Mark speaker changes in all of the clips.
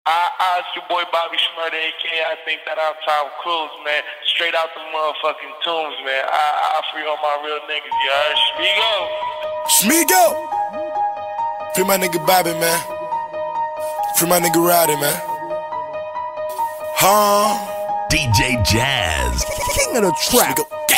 Speaker 1: It's your boy Bobby Shmurda, a.k.a. I think that I'm Tom Cruise, man. Straight out the motherfucking tombs, man. I free all my real niggas, you heard?
Speaker 2: Shmigo! Free my nigga Bobby, man. Free my nigga Rowdy, man.
Speaker 3: DJ Jazz,
Speaker 2: king of the trap.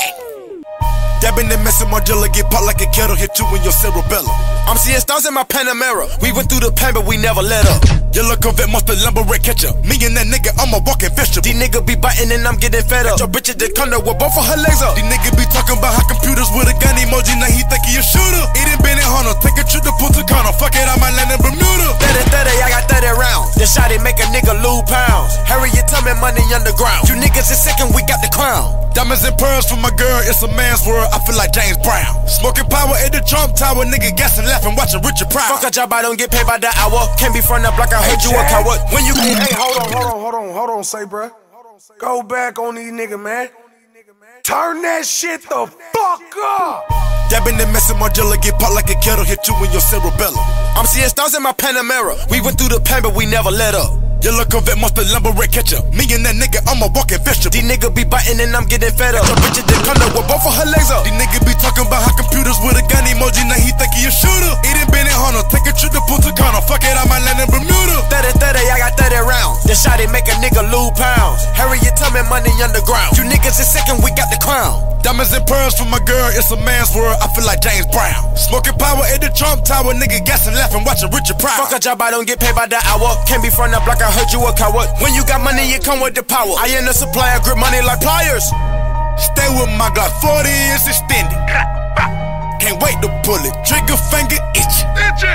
Speaker 2: Dabbing and messing my jelly, get popped like a kettle, hit you in your cerebellum. I'm seeing stars in my Panamera. We went through the pain, but we never let up. Yellow Corvette must be lumber red ketchup. Me and that nigga, I'm a walking vegetable. These niggas be biting and I'm getting fed up. Your bitch at the condo with both of her legs up. These niggas be talking about how computers with a gun emoji, now he think he a shooter. It ain't been in Hunter, take a trip to Punta Cana. Fuck it, I might land in Bermuda. 30, I got 30 rounds. This shot make a nigga lose pounds. Harriet tell me money underground. You niggas is sick and we got the crown. Diamonds and pearls for my girl, it's a man's world. I feel like James Brown. Smoking power at the Trump Tower, nigga gassing, laughing, watching Richard Pryor. Fuck a job, I don't get paid by the hour. Can't be from the block, I heard you a coward. When you
Speaker 4: hey, hold on, say, bruh. Go back on these niggas, man. Turn that shit the fuck up.
Speaker 2: Dabbing and messing my jelly, get popped like a kettle, hit you in your cerebellum. I'm seeing stars in my Panamera. We went through the pain, but we never let up. Yellow Corvette must be lumber red ketchup. Me and that nigga, I'm a walking vegetable. These niggas be biting and I'm getting fed up. Your bitch at the condo with both of her legs up. These niggas be talking about how computers with a gun emoji, now he think he a shooter. It ain't been in Hunter, take a trip to Punta Cana. Fuck it, I might land in Bermuda. 30, I got 30 rounds. This shot make a nigga lose pounds. Harriet tell me money underground. You niggas is sick and we got the crown. Diamonds and pearls for my girl, it's a man's world. I feel like James Brown. Smoking power at the Trump Tower, nigga gassing, laughing, watching Richard Pryor. Fuck a job, I don't get paid by the hour. Can't be from the block, I heard you a coward. When you got money, you come with the power. I ain't a supplier, grip money like pliers. Stay with my Glock, 40 is extended. Can't wait to pull it, trigger finger itching.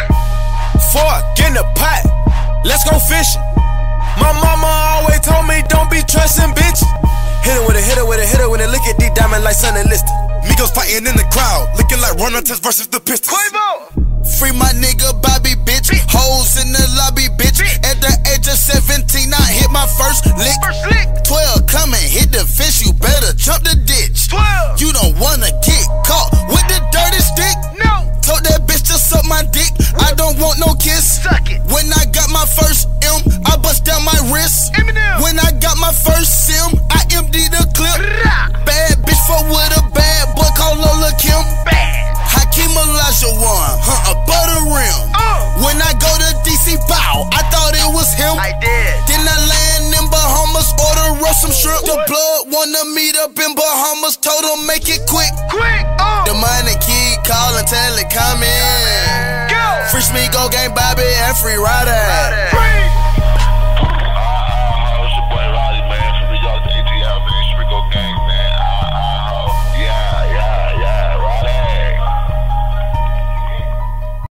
Speaker 2: Fork in the pot, let's go fishing. My mama always told me don't be trusting bitches. Hit it with it when they look at these diamonds like Sonny Liston. Migos fighting in the crowd, looking like Runner Test versus the Pistons. Free my nigga Bobby, bitch. Hoes in the lobby, bitch. At the age of 17, I hit my first lick. 12, come and hit the fish, you better jump the ditch. 12. You don't wanna get caught with the dirty stick. No. Told that bitch to suck my dick. I don't want no kiss. Suck it. When I got my first M, I bust down my wrist. Eminem. When I got my first Sim, I emptied the clip. Bad bitch fuck with a bad boy called Lola Kim. Bad. Hakeem Olajuwon, a butter rim. When I go to DC, bow, I thought it was him. I did. Then I land in Bahamas, order roast some shrimp. The blood wanna meet up in Bahamas, told him make it quick. The money keep calling, tell it come in. Free Shmigo, gang Bobby, and free Rowdy.